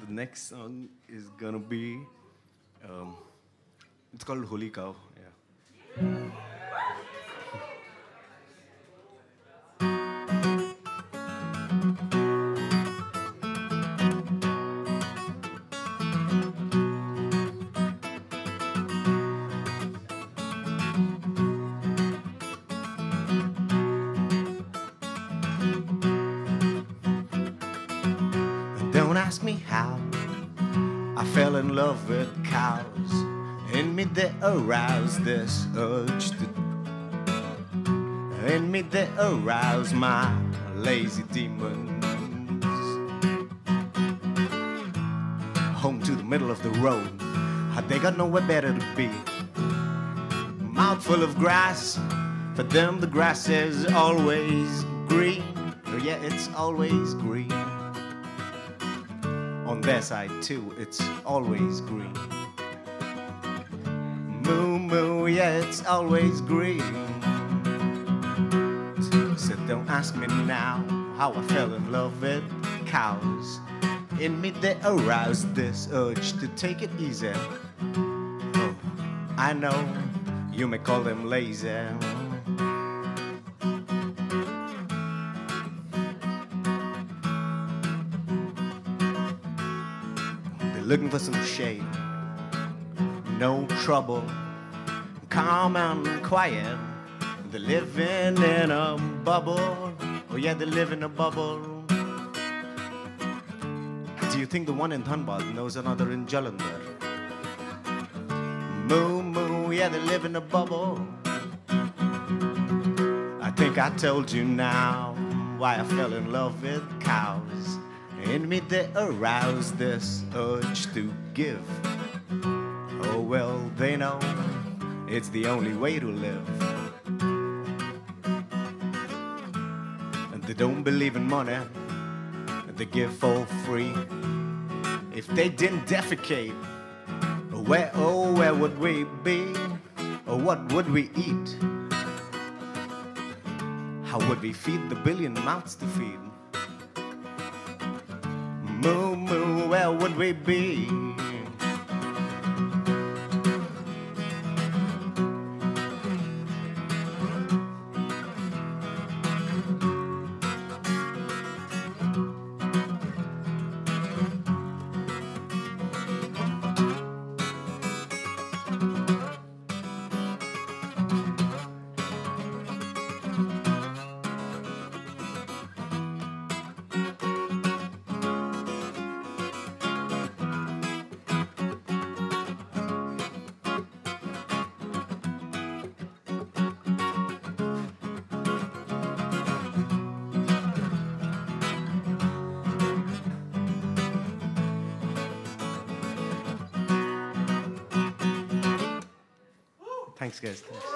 The next song is gonna be, it's called Holy Cow. Yeah. Don't ask me how I fell in love with cows. In me they arouse this urge to. In me they arouse my lazy demons. Home to the middle of the road, they got nowhere better to be. Mouthful of grass, for them the grass is always green. Oh yeah, it's always green. On their side too, it's always green. Moo moo, yeah, it's always green. So don't ask me now how I fell in love with cows. In me they arouse this urge to take it easy. Oh, I know you may call them lazy. Looking for some shade, no trouble, calm and quiet. They're living in a bubble. Oh yeah, they live in a bubble. Do you think the one in Dhanbad knows another in Jalandhar? Moo moo, yeah, they live in a bubble. I think I told you now why I fell in love with cows. In me they arouse this urge to give. Oh well, they know it's the only way to live. And they don't believe in money, and they give for free. If they didn't defecate, where would we be? Or what would we eat? How would we feed the billion mouths to feed? Moo moo, where would we be? Thanks, guys. Thanks.